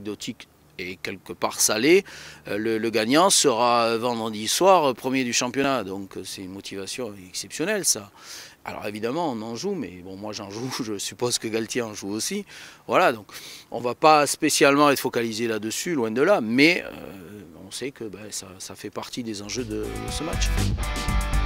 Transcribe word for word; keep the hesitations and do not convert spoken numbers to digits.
anecdotique et quelque part salé, le, le gagnant sera vendredi soir premier du championnat. Donc c'est une motivation exceptionnelle ça. Alors évidemment on en joue, mais bon moi j'en joue, je suppose que Galtier en joue aussi. Voilà, donc on ne va pas spécialement être focalisé là-dessus, loin de là, mais euh, on sait que ben, ça, ça fait partie des enjeux de, de ce match.